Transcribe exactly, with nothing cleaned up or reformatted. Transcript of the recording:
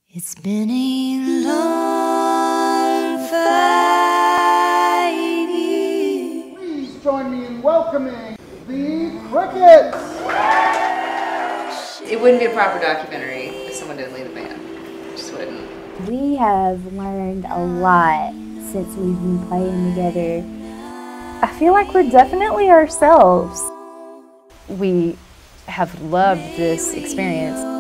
It's been a long five years. Please join me in welcoming the Krickets. It wouldn't be a proper documentary if someone didn't lead the band. It just wouldn't. We have learned a lot since we've been playing together. I feel like we're definitely ourselves. We have loved this experience.